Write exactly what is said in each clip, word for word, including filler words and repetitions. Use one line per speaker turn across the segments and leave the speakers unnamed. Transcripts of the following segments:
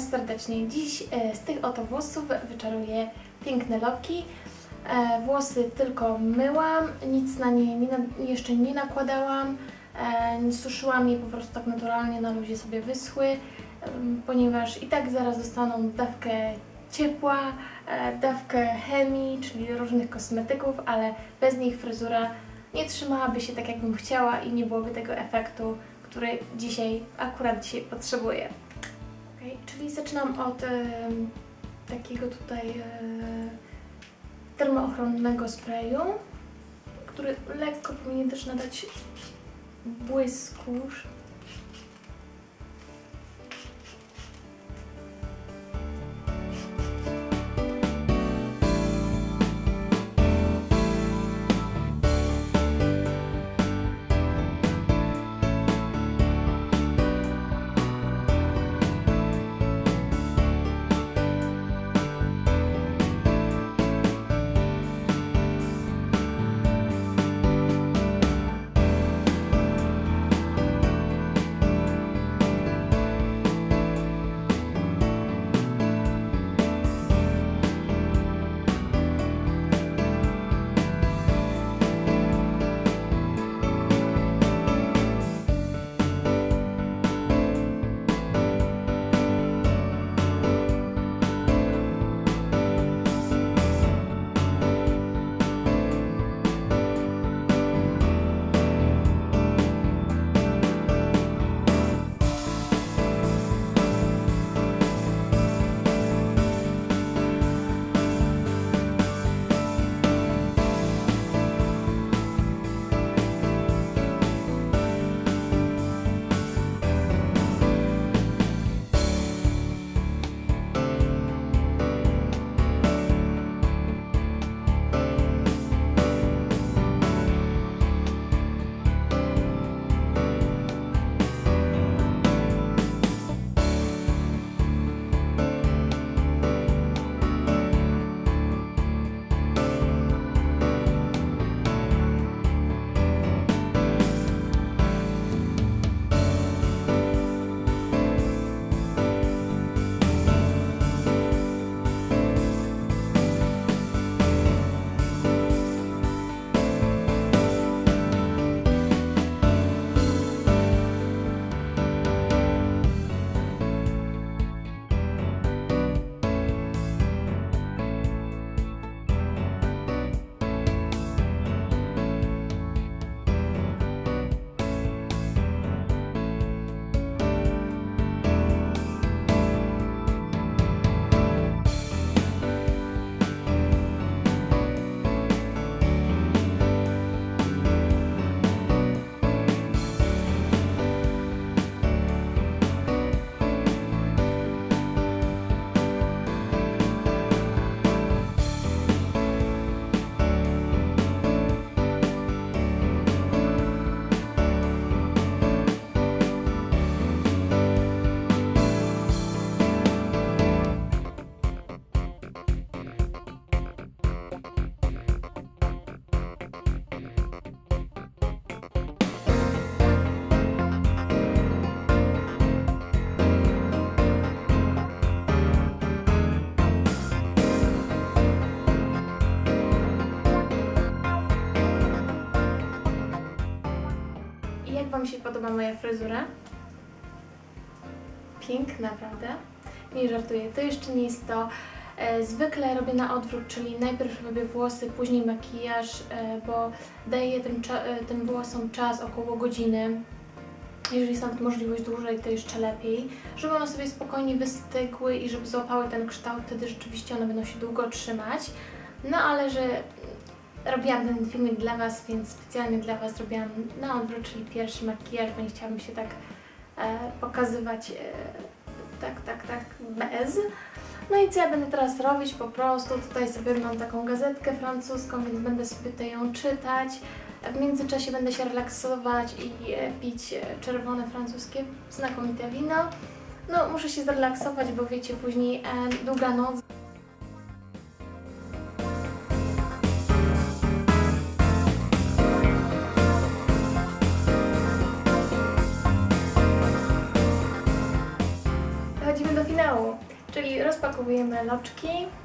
serdecznie. Dziś e, z tych oto włosów wyczaruję piękne loki. E, włosy tylko myłam, nic na nie nie, jeszcze nie nakładałam. E, nie suszyłam je, po prostu tak naturalnie na luzie sobie wyschły, e, ponieważ i tak zaraz dostaną dawkę ciepła, e, dawkę chemii, czyli różnych kosmetyków, ale bez nich fryzura nie trzymałaby się tak, jakbym chciała i nie byłoby tego efektu, który dzisiaj, akurat dzisiaj potrzebuję. Okay, czyli zaczynam od e, takiego tutaj e, termoochronnego sprayu, który lekko powinien też nadać błysku. Jak Wam się podoba moja fryzura? Piękna, prawda? Nie żartuję, to jeszcze nie jest to. E, zwykle robię na odwrót, czyli najpierw robię włosy, później makijaż, e, bo daję tym, e, tym włosom czas około godziny. Jeżeli jest nawet możliwość dłużej, to jeszcze lepiej, żeby one sobie spokojnie wystygły i żeby złapały ten kształt, wtedy rzeczywiście one będą się długo trzymać. No ale że robiłam ten filmik dla Was, więc specjalnie dla Was robiłam na odwrót, czyli pierwszy makijaż, bo nie chciałabym się tak e, pokazywać e, tak, tak, tak bez. No i co ja będę teraz robić? Po prostu tutaj sobie mam taką gazetkę francuską, więc będę sobie tutaj ją czytać. W międzyczasie będę się relaksować i e, pić e, czerwone francuskie znakomite wino. No muszę się zrelaksować, bo wiecie, później e, długa noc. Dochodzimy do finału. I rozpakowujemy loczki.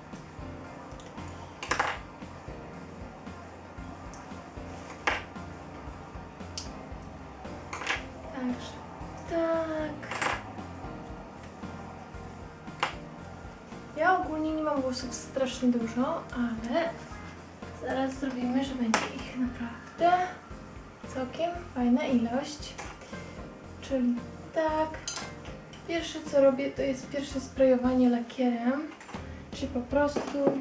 Także tak. Ja ogólnie nie mam włosów strasznie dużo, ale zaraz zrobimy, że będzie ich naprawdę całkiem fajna ilość. Czyli tak. Pierwsze co robię, to jest pierwsze sprayowanie lakierem, czyli po prostu,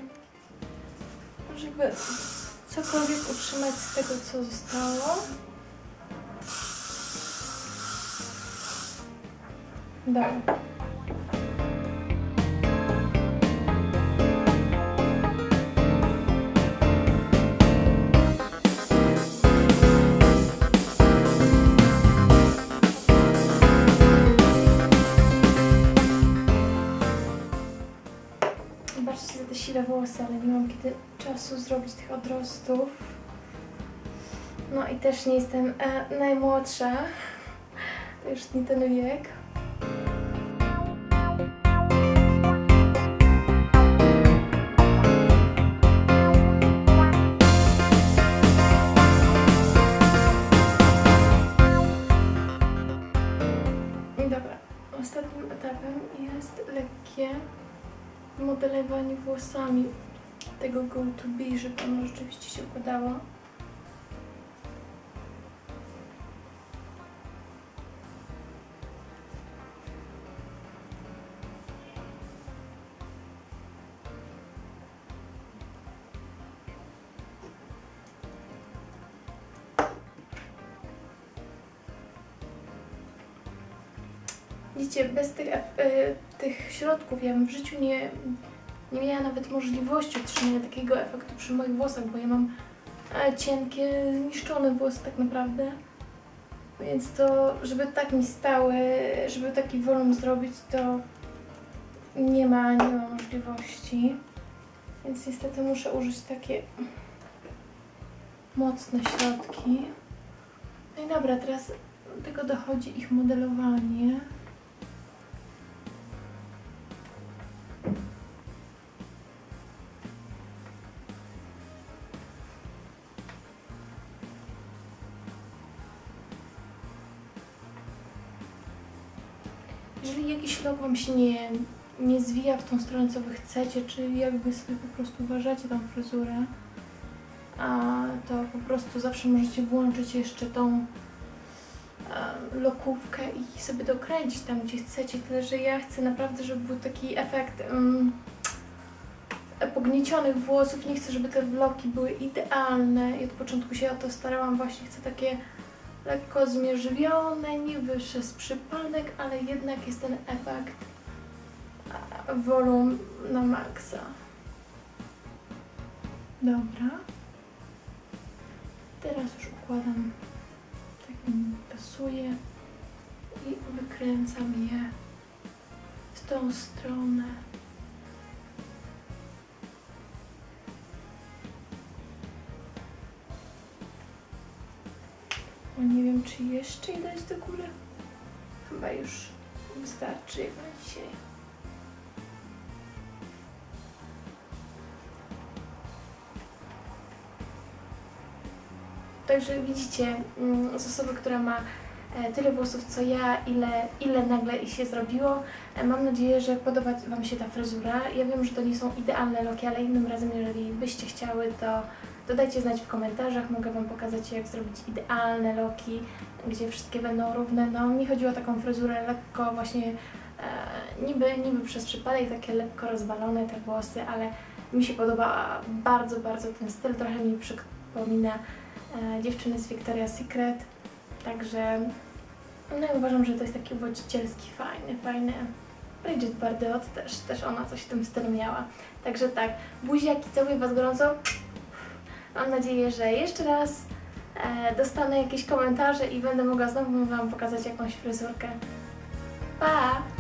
żeby cokolwiek utrzymać z tego, co zostało. Dobra. Zobaczcie za te siwe włosy, ale nie mam kiedy czasu zrobić tych odrostów. No i też nie jestem e, najmłodsza. To już nie ten wiek. Dobra, ostatnim etapem jest lekkie modelowanie włosami tego Go To Be, żeby ono rzeczywiście się układało. Widzicie, bez tych, e, tych środków ja bym w życiu nie, nie miała nawet możliwości utrzymania takiego efektu przy moich włosach, bo ja mam e, cienkie, zniszczone włosy tak naprawdę. Więc to, żeby tak mi stały, żeby taki wolum zrobić, to nie ma, nie ma możliwości. Więc niestety muszę użyć takie mocne środki. No i dobra, teraz do tego dochodzi ich modelowanie. Jeżeli jakiś look Wam się nie, nie zwija w tą stronę, co Wy chcecie, czy jakby sobie po prostu uważacie tą fryzurę, a to po prostu zawsze możecie włączyć jeszcze tą a, lokówkę i sobie dokręcić tam, gdzie chcecie. Tyle, że ja chcę naprawdę, żeby był taki efekt um, pogniecionych włosów. Nie chcę, żeby te loki były idealne i od początku się o to starałam. Właśnie chcę takie lekko zmierzwione, nie wyższe z przypadek, ale jednak jest ten efekt wolum na maksa. Dobra. Teraz już układam tak mi pasuje i wykręcam je w tą stronę. O, nie wiem, czy jeszcze je dać do góry. Chyba już wystarczy jak na dzisiaj. Także widzicie, z osoby, która ma tyle włosów co ja, ile, ile nagle ich się zrobiło. Mam nadzieję, że podoba Wam się ta fryzura. Ja wiem, że to nie są idealne loki, ale innym razem, jeżeli byście chciały, to dodajcie znać w komentarzach. Mogę Wam pokazać, jak zrobić idealne loki, gdzie wszystkie będą równe. No, mi chodziło o taką fryzurę lekko właśnie, e, niby, niby przez przypadek, takie lekko rozwalone te włosy, ale mi się podoba bardzo, bardzo ten styl. Trochę mi przypomina e, dziewczyny z Victoria's Secret. Także no i uważam, że to jest taki wodzicielski, fajny, fajny. Bridget Bardot też, też ona coś w tym stylu miała. Także tak, buziaki, całuję Was gorąco. Mam nadzieję, że jeszcze raz e, dostanę jakieś komentarze i będę mogła znowu Wam pokazać jakąś fryzurkę. Pa!